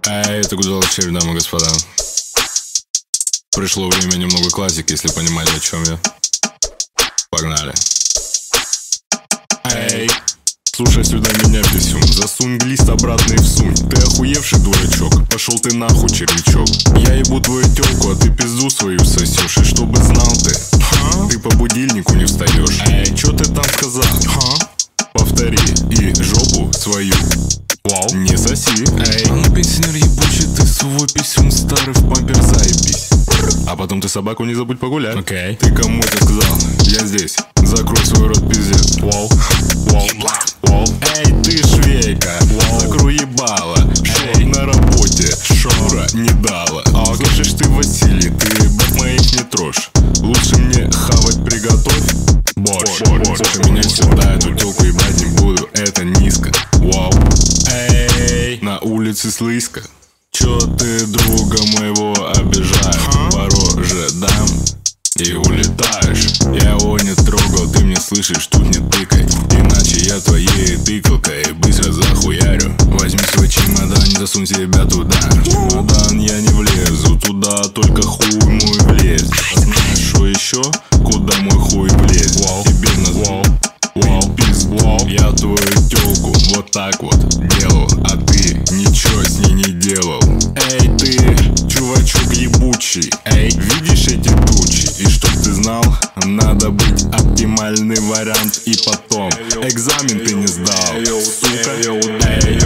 Эй, это Гудзал Червь, дамы и господа. Пришло время немного классики, если понимаете, о чем я. Погнали. Эй, слушай сюда меня, писюн. Засунь глист обратно и всунь. Ты охуевший дурачок, пошел ты нахуй, червячок. Я ебу твою тёлку, а ты пизду свою сосешь. И чтобы знал ты по будильнику не встаешь. Эй, чё ты там сказал? Повтори и жопу свою не соси. Эй, а ну пенсионер ебучий, ты свой писюн старый в пампер заебись. А потом ты собаку не забудь погулять. Окей. Ты кому это сказал? Я здесь. Закрой свой рот, пиздец. Вау. Эй, ты швейка. Закрой ебало. Шо на работе? Шура не дала. Слышишь ты, Василий, ты баб моих не трожь. Лучше мне хавать приготовь. Борщ. Слушай меня сюда, эту тёлку ебать не буду. Это низко. Вау. Эй, на улице слизко. Чё ты друга моего обижаешь? По роже дам и улетаешь. Я его не трогал, ты мне слышишь, тут не тыкай. Иначе я твоей тыкалкой быстро захуярю. Возьми свой чемодан, не засунь себя туда. В чемодан я не влезу, туда только хуй мой влезет. А знаешь, что еще? Куда мой хуй влезет? Тебе назад. Я твою тёлку вот так вот делал, а ты ничего с ней не делал. Эй, ты, чувачок ебучий. Эй, видишь эти тучи? И чтоб ты знал, надо быть оптимальный вариант. И потом, экзамен ты не сдал, сука.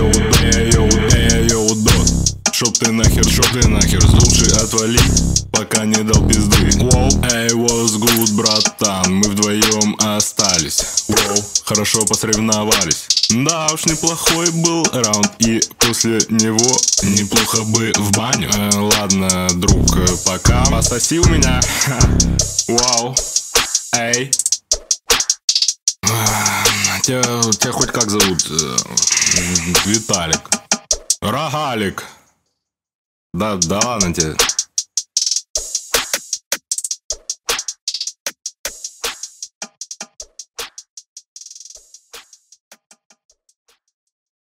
Чтоб ты нахер, лучше отвали, пока не дал пизды. Эй, was good, братан, мы вдвоем остались. Хорошо посоревновались. Да уж, неплохой был раунд, и после него неплохо бы в баню. Ладно, друг, пока. Пососи у меня. Вау. Эй. Тебя хоть как зовут? Виталик. Рогалик. Да ладно тебе.